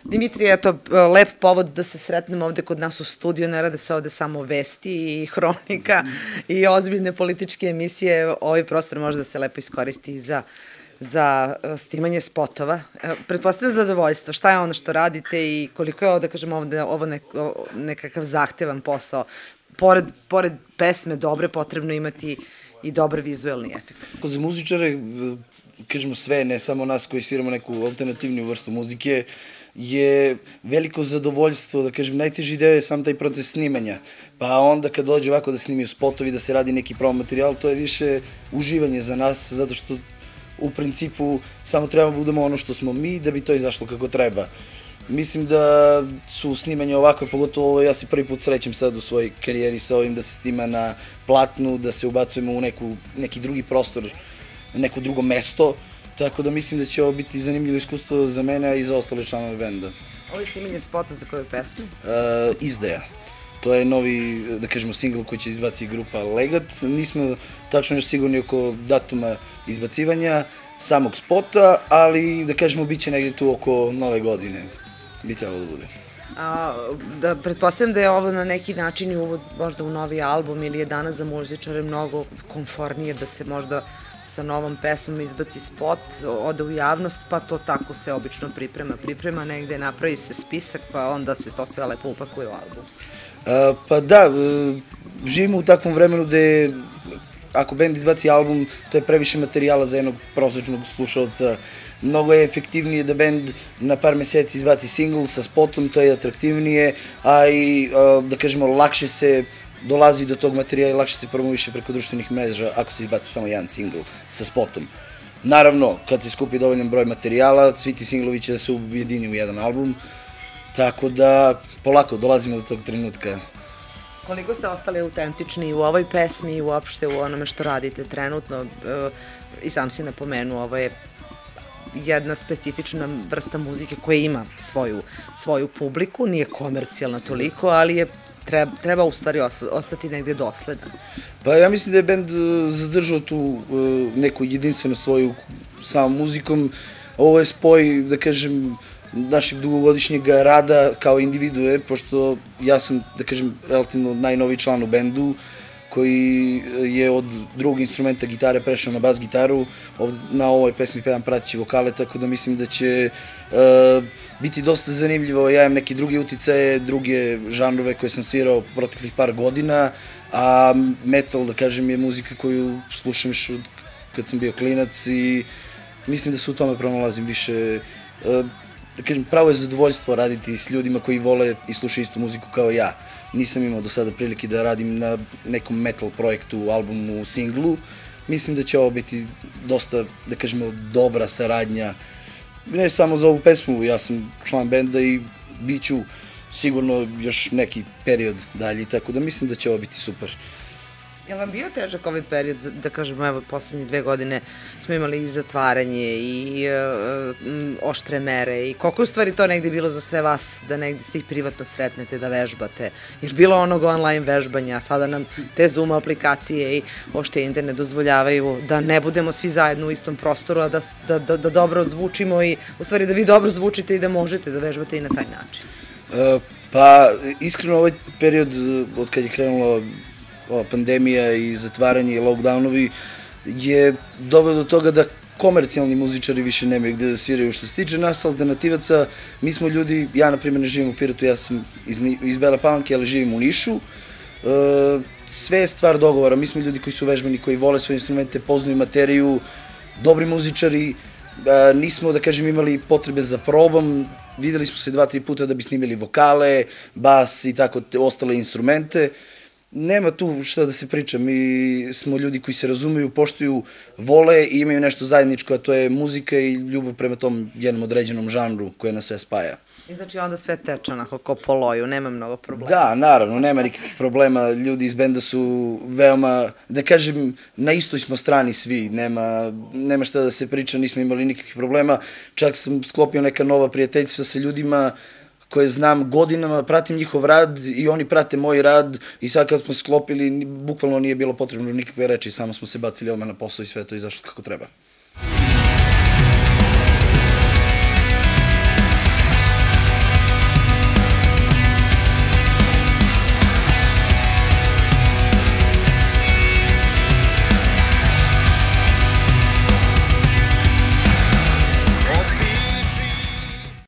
Dimitrije, eto, lep povod da se sretnemo ovde kod nas u studiju, ne rade se ovde samo vesti i hronika i ozbiljne političke emisije, ovaj prostor može da se lepo iskoristi za snimanje spotova. Pretpostavljam zadovoljstvo, šta je ono što radite i koliko je, da kažem, ovo nekakav zahtevan posao. Pored pesme dobre, potrebno imati i dobar vizuelni efekt. Za muzičare, kažemo sve, ne samo nas koji sviramo neku alternativnu vrstu muzike, je veliko zadovoljstvo, da kažem, najteži deo je sam taj proces snimanja. Pa onda kad dođe ovako da snimaju spotovi, da se radi neki promo materijal, to je više uživanje za nas, zato što u principu samo treba budemo ono što smo mi da bi to izašlo kako treba. Mislim da su snimanje ovakve, pogotovo ja se prvi put srećem sad u svojoj karijeri sa ovim da se snima na platnu, da se ubacujemo u neki drugi prostor, neko drugo mesto, tako da mislim da će ovo biti zanimljivo iskustvo za mene i za ostale članove benda. Ovo je snimanje spota za koju pesmu? Izdaja. To je novi, da kažemo, singl koji će izbaci grupa Legat. Nismo tačno još sigurni oko datuma izbacivanja samog spota, ali da kažemo bit će negdje tu oko nove godine. Bi trebalo da bude. Da pretpostavljam da je ovo na neki način i uvod možda u novi album ili je danas za muzičare mnogo konfornije da se možda sa novom pesmom izbaci spot, ode u javnost, pa to tako se obično priprema negde, napravi se spisak, pa onda se to sve lepo upakuje u album. Pa da, živimo u takvom vremenu gde ako bend izbaci album, to je previše materijala za jednog prosečnog slušalca. Mnogo je efektivnije da bend na par meseci izbaci singl sa spotom, to je atraktivnije, a i, da kažemo, lakše se dolazi do tog materijala i lakše se promoviše preko društvenih mreža ako se izbaci samo jedan singl sa spotom. Naravno, kad se skupi dovoljan broj materijala, svi ti singlovi će da se ujedini u jedan album, tako da polako dolazimo do tog trenutka. Koliko ste ostali autentični u ovoj pesmi i uopšte u onome što radite trenutno? I sam si napomenuo, ovo je jedna specifična vrsta muzike koja ima svoju publiku, nije komercijalna toliko, ali treba u stvari ostati negde dosledan. Pa ja mislim da je bend zadržao tu neku jedinstvenu svoju samom muzikom. Ovo je spoj, da kažem, našeg dugogodišnjeg rada kao individue, pošto ja sam, da kažem, relativno najnoviji član u bendu, koji je od drugog instrumenta gitare prešao na bas gitaru. Na ovoj pesmi pevam prateći vokale, tako da mislim da će biti dosta zanimljivo. Ja imam neke druge uticaje, druge žanrove koje sam svirao proteklih par godina, a metal, da kažem, je muzika koju slušam još kad sam bio klinac i mislim da se u tome pronalazim više. Da kažem, pravo je zadovoljstvo raditi s ljudima koji vole i slušaju istu muziku kao ja. Nisam imao do sada prilike da radim na nekom metal projektu, albumu, singlu. Mislim da će ovo biti dosta, da kažemo, dobra saradnja. Ne samo za ovu pesmu, ja sam član benda i bit ću sigurno još neki period dalje, tako da mislim da će ovo biti super. Je li vam bio težak ovaj period, da kažemo, evo, poslednje 2 godine smo imali i zatvaranje i oštre mere i koliko je u stvari to negde bilo za sve vas da negde se i privatno sretnete, da vežbate, jer bilo onog online vežbanja, a sada nam te Zoom aplikacije i ošte internet dozvoljavaju da ne budemo svi zajedno u istom prostoru, a da dobro zvučimo i u stvari da vi dobro zvučite i da možete da vežbate i na taj način. Pa, iskreno ovaj period od kad je krenula pandemija i zatvaranje i lockdownovi je doveo do toga da komercijalni muzičari više nemaju gde da sviraju. Što se tiče nas alternativaca, mi smo ljudi, ja na primjer ne živim u Pirotu, ja sam iz Bele Palanke, ali živim u Nišu. Sve je stvar dogovora, mi smo ljudi koji su vežbani, koji vole svoje instrumente, poznaju materiju, dobri muzičari, nismo, da kažem, imali potrebe za probom, videli smo se 2-3 puta da bi snimili vokale, bas i tako ostale instrumente. Nema tu šta da se priča, mi smo ljudi koji se razumeju, poštuju, vole i imaju nešto zajedničko, a to je muzika i ljubav prema tom jednom određenom žanru koje nas sve spaja. I znači onda sve teče onako ko po loju, nema mnogo problema. Da, naravno, nema nikakvih problema, ljudi iz benda su veoma, da kažem, na istoj smo strani svi, nema šta da se priča, nismo imali nikakvih problema, čak sam sklopio neka nova prijateljstva sa ljudima koje znam godinama, pratim njihov rad i oni prate moj rad i sad kad smo sklopili, bukvalno nije bilo potrebno nikakve reči, samo smo se bacili odmah na posao i sve to izašlo kako treba.